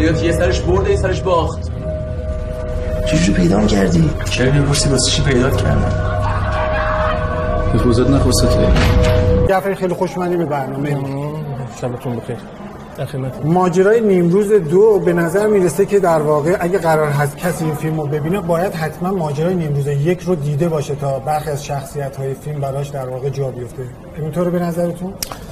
ادبیات یه سرش برده یه سرش باخت. چجوری پیدا کردی؟ چرا میپرسی واسه چی پیدا کردم؟ به روزت نخواستت جعفری خیلی خوشمزه به برنامه. شبتون بخیر. ماجرای نیمروز 2 به نظر میرسه که در واقع اگه قرار هست کسی این فیلم رو ببینه باید حتما ماجرای نیمروز 1 رو دیده باشه تا برخی از شخصیت‌های فیلم براش در واقع جا بیفته. اینطوره به نظرتون؟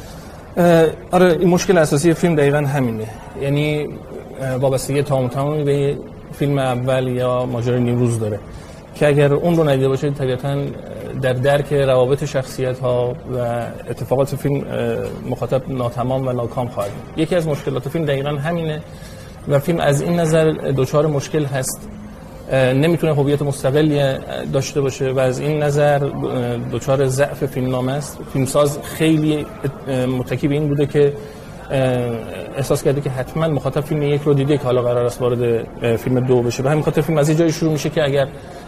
آره این مشکل اساسی فیلم دقیقاً همینه. یعنی وابستگی تمامی به فیلم اول یا ماجرای نیمروز داره که اگر اون رو ندیده باشه طبیعتاً در درک روابط شخصیت‌ها و اتفاقات فیلم مخاطب ناتمام و ناکام خواهد بود. یکی از مشکلات فیلم دقیقاً همینه و فیلم از این نظر دچار مشکل هست، نمیتونه هویت مستقلی داشته باشه و از این نظر دچار ضعف فیلمنامه است. فیلمساز خیلی متکی به این بوده که احساس کرده که حتما مخاطب فیلم 1 رو دیده که حالا قرار است وارد فیلم 2 بشه و همین خاطر فیلم از این جایی شروع میشه که اگر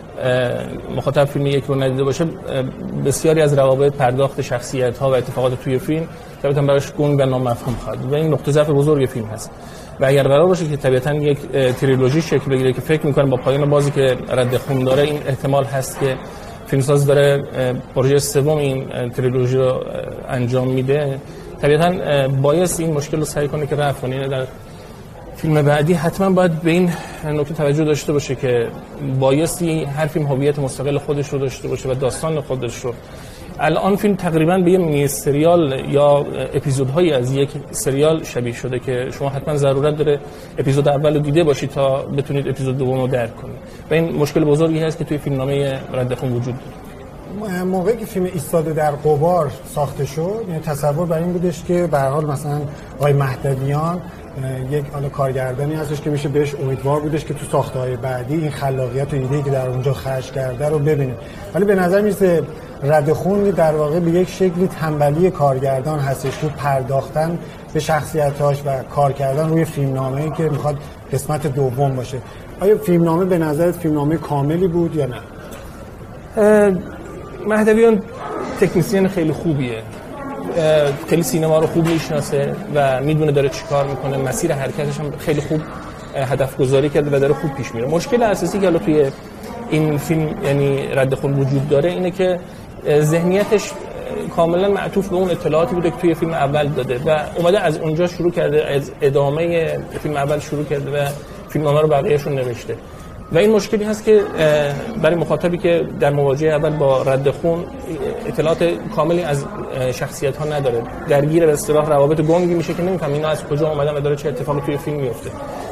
مخاطب فیلم 1 رو ندیده باشه بسیاری از روابط پرداخت شخصیت‌ها و اتفاقات توی فیلم طبعاً براش گنگ و نامفهوم خواهد و این نقطه ضعف بزرگ فیلم هست. و اگر قرار باشه که طبیعتاً یک تریلوژی شکل بگیره که فکر می‌کنم با پایان بازی که رد خون داره این احتمال هست که فیلمساز داره پروژه سوم این تریلوژی رو انجام میده، طبیعتاً باید این مشکل رو سعی کنه که رفع کنه. در فیلم بعدی حتما باید به این نکته توجه داشته باشه که بایستی هر فیلم هویت مستقل خودش رو داشته باشه و داستان خودش رو. الان فیلم تقریبا به یه مینی سریال یا اپیزودهایی از یک سریال شبیه شده که شما حتما ضرورت داره اپیزود اول رو دیده باشید تا بتونید اپیزود دوم رو درک کنید و این مشکل بزرگی هست که توی فیلمنامه رد خون وجود داره. موقعی که فیلم ایستاده در غبار ساخته شد یعنی تصور بر این بودش که به هر حال مثلا آقای مهدویان یک کارگردانی هستش که میشه بهش امیدوار بودش که تو ساخته‌های بعدی این خلاقیت و ایده‌ای که در اونجا خرج کرده رو ببینه، ولی به نظر میرسه رد خون در واقع به یک شکلی تنبلی کارگردان هستش تو پرداختن به شخصیتاش و کار کردن روی فیلمنامه‌ای که میخواد قسمت دوم باشه. آیا فیلمنامه به نظرت فیلمنامه کاملی بود یا نه؟ مهدویان تکنیسین خیلی خوبیه، خیلی سینما رو خوب میشناسه و میدونه داره چیکار میکنه، مسیر حرکتش هم خیلی خوب هدف گذاری کرده و داره خوب پیش میره. مشکل اساسی که حالا توی این فیلم یعنی رد خون وجود داره اینه که ذهنیتش کاملا معطوف به اون اطلاعاتی بوده که توی فیلم اول داده و اومده از اونجا شروع کرده، از ادامه فیلم اول شروع کرده و فیلمنامه رو بقیه‌شون نوشته و این مشکلی هست که برای مخاطبی که در مواجهه اول با رد خون اطلاعات کاملی از شخصیت‌ها نداره، درگیر به اصطلاح روابط گنگی میشه که نمی‌فهمه اینا از کجا اومدن و داره چه اتفاقی توی فیلم میفته.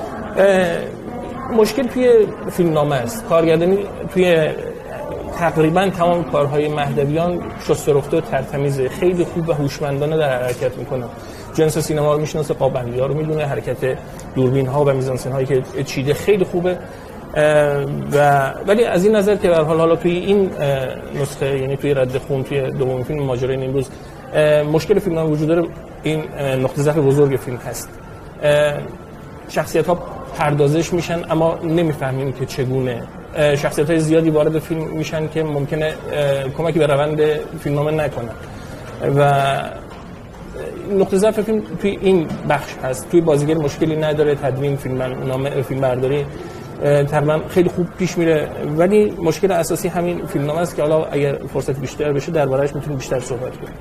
مشکل توی فیلمنامه است. کارگردانی توی تقریبا تمام کارهای مهدویان شسته رفته و ترتمیزه، خیلی خوب و هوشمندانه در حرکت میکنه. جنس سینما رو میشناسه، پابندی‌ها رو میدونه، حرکت دوربین‌ها و میزانسن‌هایی که چیده خیلی خوبه ولی از این نظر که به هر حال حالا توی این نسخه یعنی توی رد خون توی دومین فیلم ماجرای نیمروز مشکل فیلم وجود داره، این نقطه ضعف بزرگ فیلم هست. شخصیت‌ها پردازش میشن اما نمیفهمیم که چگونه. شخصیت‌های زیادی وارد فیلم میشن که ممکنه کمکی به روند فیلمنامه نکنن و نقطه ضعف فیلم توی این بخش هست. توی بازیگر مشکلی نداره، تدوین فیلم برداری تقریبا خیلی خوب پیش میره، ولی مشکل اساسی همین فیلمنامه است که حالا اگر فرصت بیشتر بشه درباره‌اش میتونیم بیشتر صحبت کنیم.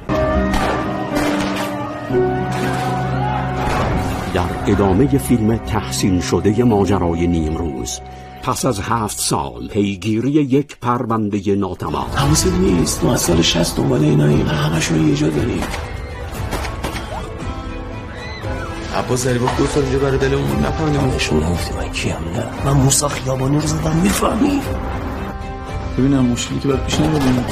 در ادامه فیلم تحسین شده ماجرای نیمروز پس از 7 سال پیگیری یک پرونده ناتمام. حواست نیست ما از سال 60 دنبال ایناییم، همشون یه جا داریم. عباس ظریف 2 سال اینجا برای دلمون نفهمیدیم. نشون نگفتی من کیم؟ نه من موسی خیابانی رو زدم، میفهمی؟ ببینم مشکلی که باید پیش نمیدونیم.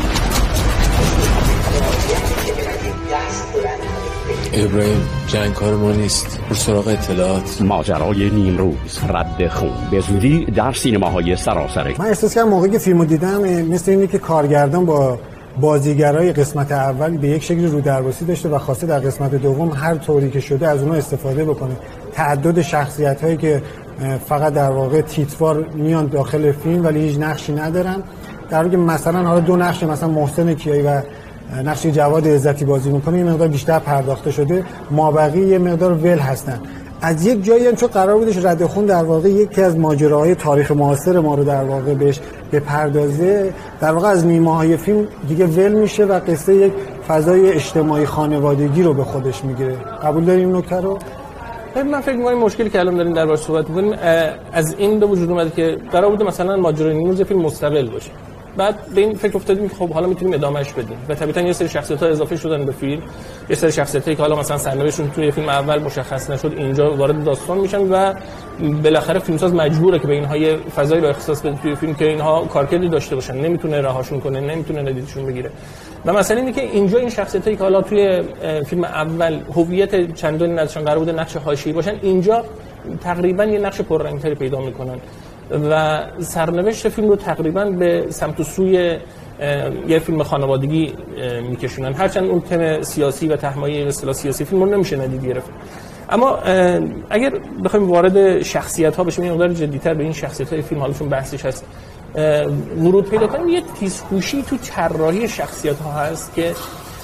ابراهیم جنگ کار ما نیست، بر سراغ اطلاعات. ماجرای نیمروز رد خون به زودی در سینماهای سراسر. من احساس کردم موقعی که فیلمو دیدم مثل اینه که کارگردان با بازیگرای قسمت اول به یک شکلی رو درباسی داشته و خواسته در قسمت دوم هر طوری که شده از اونها استفاده بکنه. تعدد شخصیت‌هایی که فقط در واقع تیتروار میان داخل فیلم ولی هیچ نقشی ندارن، در حالی که مثلا حالا 2 نقش مثلا محسن کیایی و نقش جواد عزتی بازی میکنه یه مقدار بیشتر پرداخته شده، مابقی یه مقدار ول هستن. از یک جایی هم چون قرار بودش ردخون در واقع یکی از ماجراهای تاریخ معاصر ما رو در واقع بهش بپردازه، در واقع از نیمه‌های فیلم دیگه ول میشه و قصه یک فضای اجتماعی خانوادگی رو به خودش میگیره. قبول داریم این نکته رو؟ من فکر می‌کنم مشکلی که الان داریم دربارش صحبت می‌کنیم از این به وجود اومده که قرار بوده مثلا ماجرای نیمروز فیلم مستقل باشه. بعد به این فکر افتادیم که خب حالا میتونیم ادامهش بدیم و طبیعتاً یه سری شخصیت‌ها اضافه شدن به فیلم، یه سری شخصیتایی که حالا مثلا سرنوشتشون توی فیلم اول مشخص نشد اینجا وارد داستان میشن و بالاخره فیلمساز مجبوره که به اینها یه فضایی رو اختصاص بده توی فیلم که اینها کارکردی داشته باشن، نمیتونه رهاشون کنه، نمیتونه ندیدشون بگیره. و مثلا اینه که اینجا این شخصیتایی که حالا توی فیلم اول هویت چندانی نداشتن، قرار بوده نقش حاشیه‌ای باشن، اینجا تقریبا یه نقش پررنگ‌تری پیدا میکنن و سرنوشت فیلم رو تقریبا به سمت و سوی یه فیلم خانوادگی میکشونن، هرچند اون تم سیاسی و تهمایی به اصطلاح سیاسی فیلم رو نمیشه ندید گرفت. اما اگر بخوایم وارد شخصیت‌ها بشیم، یه مقدار جدی‌تر به این شخصیت‌های فیلم حالشون بحثش هست ورود پیدا کنیم، یه تیزهوشی تو طراحی شخصیت‌ها هست که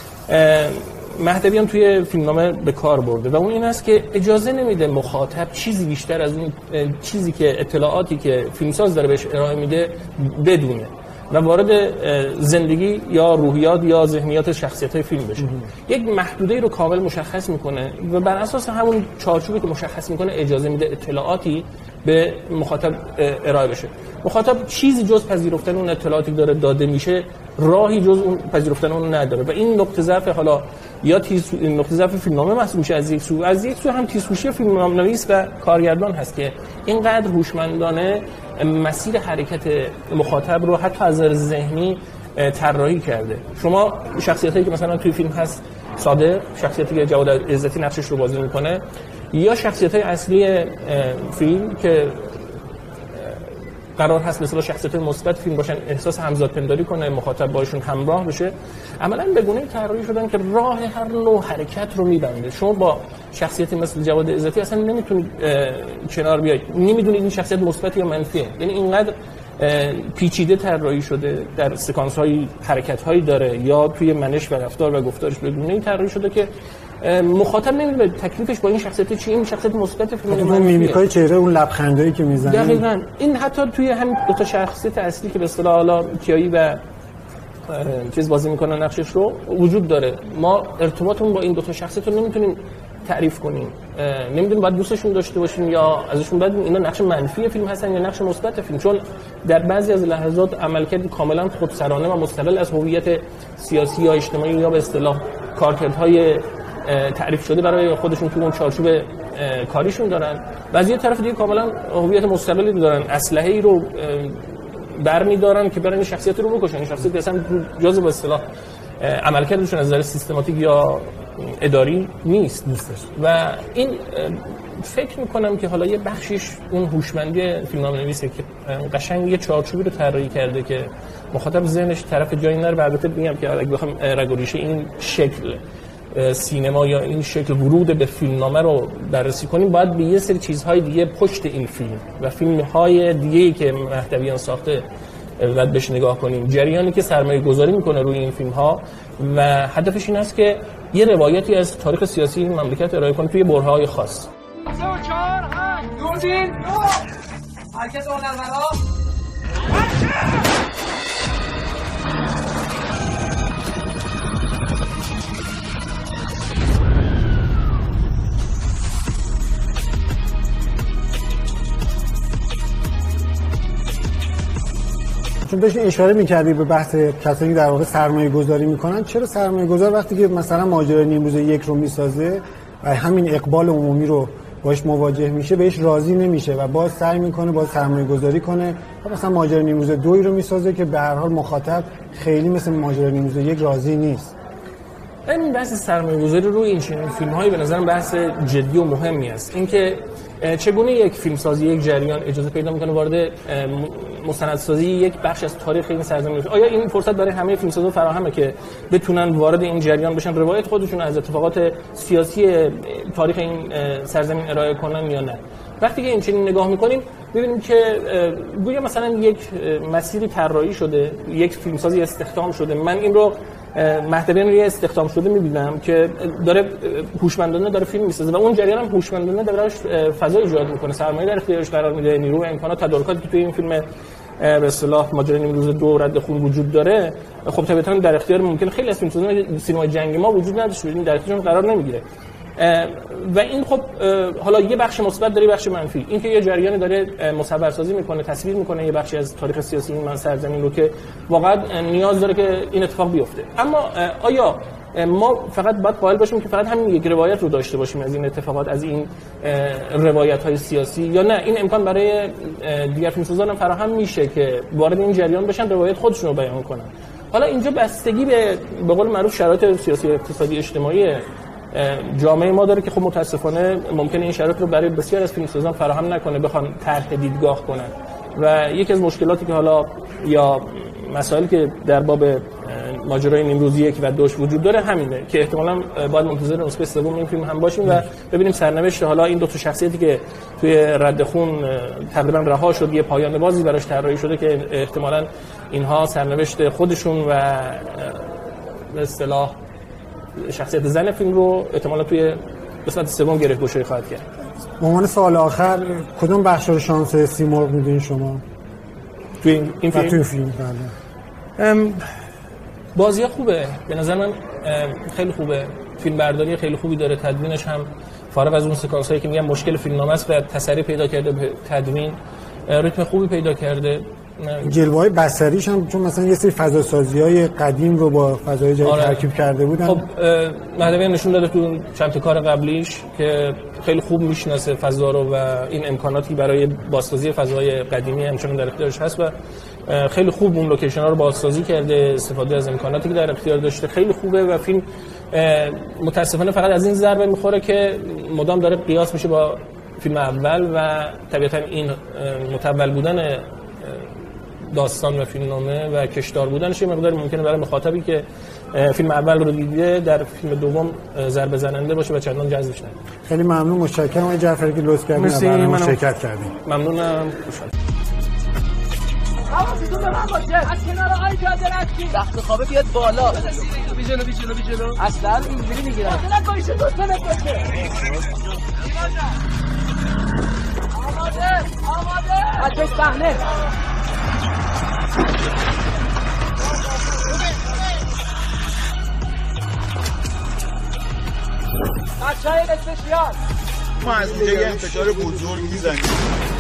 مهدویان توی فیلمنامه به کار برده و اون این است که اجازه نمیده مخاطب چیزی بیشتر از اون چیزی که اطلاعاتی که فیلمساز داره بهش ارائه میده بدونه و وارد زندگی یا روحیات یا ذهنیات شخصیت‌های فیلم بشه. یک محدوده‌ای رو کامل مشخص میکنه و بر اساس همون چارچوبی که مشخص میکنه اجازه میده اطلاعاتی به مخاطب ارائه بشه. مخاطب چیزی جز پذیرفتن اون اطلاعاتی داره داده میشه، راهی جز اون پذیرفتن اون نداره و این نقطه ضعف حالا یا نقطه ضعف فیلمنامه محسوب میشه از یک سو هم تیزهوشی فیلمنامه‌نویس و کارگردان هست که اینقدر هوشمندانه مسیر حرکت مخاطب رو حتی از نظر ذهنی طراحی کرده. شما شخصیتایی که مثلا توی فیلم هست صادق، شخصیتی که جواد عزتی نقشش رو بازی میکنه، یا شخصیت‌های اصلی فیلم که قرار هست مثلا شخصیت‌های مثبت فیلم باشن، احساس همزادپنداری کنه، مخاطب باشون همراه بشه، عملاً به گونه‌ای طراحی شدن که راه هر نوع حرکت رو می‌بنده. شما با شخصیتی مثل جواد عزتی اصلا نمیتونید کنار بیاید، نمیدونید این شخصیت مثبت یا منفیه. یعنی اینقدر پیچیده طراحی شده، در سکانس‌های حرکت‌هایی داره یا توی منش و رفتار و گفتارش به گونه‌ای طراحی شده که مخاطب نمیدونه تکلیفش با این شخصیت چیه، این شخصیت مثبت فیلم اون میمیکای چهره، اون لبخندایی که میزنه. دقیقاً این حتی توی همین دو تا شخصیت اصلی که به اصطلاح حالا کیایی و چیز بازی میکنن نقشش رو وجود داره. ما ارتباطمون با این دو تا شخصیت رو نمیتونیم تعریف کنیم، نمیدونیم باید دوستشون داشته باشیم یا ازشون باید اینا نقش منفی فیلم هستن یا نقش مثبت فیلم، چون در بعضی از لحظات عملکرد کاملا خودسرانه و مستقل از هویت سیاسی یا اجتماعی یا به اصطلاح کارکردهای تعریف شده برای خودشون تو اون چارچوب کاریشون دارن و از یه طرف دیگه کاملا هویت مستقلی دارن، اسلحه‌ای رو برمی‌دارن که برای این شخصیت رو بکشن. این شخصیت اصلا جزء به اصطلاح عملکردشون از نظر سیستماتیک یا اداری نیست و این فکر میکنم که حالا یه بخشش اون هوشمندی فیلمنامه‌نویسه که قشنگ یه چارچوبی رو طراحی کرده که مخاطب ذهنش طرف جایی نره. البته میگم که اگه بخوام رگ و ریشه این شکل سینما یا این شکل ورود به فیلمنامه رو بررسی کنیم، باید به یه سری چیزهای دیگه پشت این فیلم و فیلم‌های دیگه‌ای که مهدویان ساخته باید بهش نگاه کنیم. جریانی که سرمایه گذاری میکنه روی این فیلم‌ها و هدفش این است که یه روایتی از تاریخ سیاسی این مملکت ارائه کنه توی برهه‌های خاص. 3 و 4 دوربین حرکت هنرمندا چون داشتین اشاره می‌کردی به بحث کسانی در واقع سرمایه‌گذاری می‌کنن. چرا سرمایه‌گذار وقتی که مثلا ماجرای نیمروز یک رو می‌سازه و همین اقبال عمومی رو باش مواجه میشه بهش راضی نمیشه و باز سعی می‌کنه باز سرمایه‌گذاری کنه و مثلا ماجرای نیمروز 2 رو می‌سازه که به هر حال مخاطب خیلی مثل ماجرای نیمروز یک راضی نیست. این بحث سرمایه‌گذاری روی این فیلم‌های به نظرم بحث جدی و مهمی است. اینکه چگونه یک فیلمسازی، یک جریان اجازه پیدا می‌کنه وارد مستندسازی یک بخش از تاریخ این سرزمین بشه. آیا این فرصت برای همه فیلمسازا فراهمه که بتونن وارد این جریان بشن، روایت خودشون از اتفاقات سیاسی تاریخ این سرزمین ارائه کنن یا نه؟ وقتی که این چنین نگاه می‌کنیم می‌بینیم که گویا مثلا یک مسیری طراحی شده، یک فیلمسازی استخدام شده. من این رو مهدویان رو یه استخدام شده می‌بینم که داره هوشمندانه داره فیلم می‌سازه و اون جریان هم هوشمندانه داره براش فضا ایجاد می‌کنه، سرمایه در اختیارش قرار میده، نیرو، امکانات، تدارکاتی که توی این فیلم به اصطلاح ماجرای نیمروز 2 رد خون وجود داره، خب طبعاً در اختیار ممکنه خیلی از فیلمسازان سینمای جنگی ما وجود نداشته باشه، در اختیارشون قرار نمیگیره. و این خب حالا یه بخش مثبت داره، یه بخش منفی. این که یه جریانی داره مصورسازی میکنه، تصویر میکنه یه بخشی از تاریخ سیاسی این سرزمین رو که واقعا نیاز داره که این اتفاق بیفته. اما آیا ما فقط باید قائل باشیم که فقط همین یک روایت رو داشته باشیم از این اتفاقات، از این روایت‌های سیاسی، یا نه این امکان برای دیگر فیلمسازان هم فراهم میشه که وارد این جریان بشن، روایت خودشون رو بیان کنن؟ حالا اینجا بستگی به قول معروف شرایط سیاسی، اقتصادی، اجتماعی جامعه ما داره که خب متاسفانه ممکنه این شرایط رو برای بسیار از فیلمسازان فراهم نکنه بخوان طرح دیدگاه کنن. و یکی از مشکلاتی که حالا یا مسائلی که در باب ماجرای نیمروز 1 و 2 وجود داره همینه که احتمالاً باید منتظر نسخه سوم این فیلم هم باشیم و ببینیم سرنوشت حالا این دو تا شخصیتی که توی رد خون تقریبا رها شد، یه پایان بازی براش طراحی شده که احتمالاً اینها سرنوشت خودشون و به اصطلاح شخصیت زن فیلم رو احتمالاً توی قسمت سوم گره‌گشایی خواهد کرد. به عنوان سوال آخر کدوم بخش رو شانس سیمرغ میدین شما توی این فیلم؟ توی فیلم بله. بازی خوبه به نظر من، خیلی خوبه، فیلم برداری خیلی خوبی داره، تدوینش هم فارغ از اون سکانس هایی که میگم مشکل فیلمنامه است و تسری پیدا کرده به تدوین، ریتم خوبی پیدا کرده. جلوه‌های بصریش هم چون مثلا یه سری فضاسازی‌های قدیم رو با فضای جدید ترکیب کرده بودن. خب مهدویان نشون داده تو چند تا کار قبلیش که خیلی خوب میشناسه فضا رو و این امکاناتی برای بازسازی فضای قدیمی همچنان در اختیارش هست و خیلی خوب اون لوکیشن‌ها رو بازسازی کرده، استفاده از امکاناتی که در اختیار داشته خیلی خوبه و فیلم متاسفانه فقط از این ضربه میخوره که مدام داره قیاس میشه با فیلم اول و طبیعتاً این متول بودن داستان و فیلمنامه و کشدار بودنش یه مقدار ممکنه برای مخاطبی که فیلم اول رو دیده در فیلم دوم ضربه زننده باشه و چندان جذبش نکنه. خیلی ممنون، متشکرم آقای جعفری که لطف کردین و برنامه شرکت کردین. ممنونم، خوشحالم. حواستون به من باشه، از کنار آی جاده رفتیم، وقت خوابه بیاد بالا. بی جلو اصلا اینجوری میگیرن. نکنیش دوسته نکنیشه. آماده بچه صحنه. بچه های اسپشیال ما از اینجا یه انتشار بزرگ میزنیم.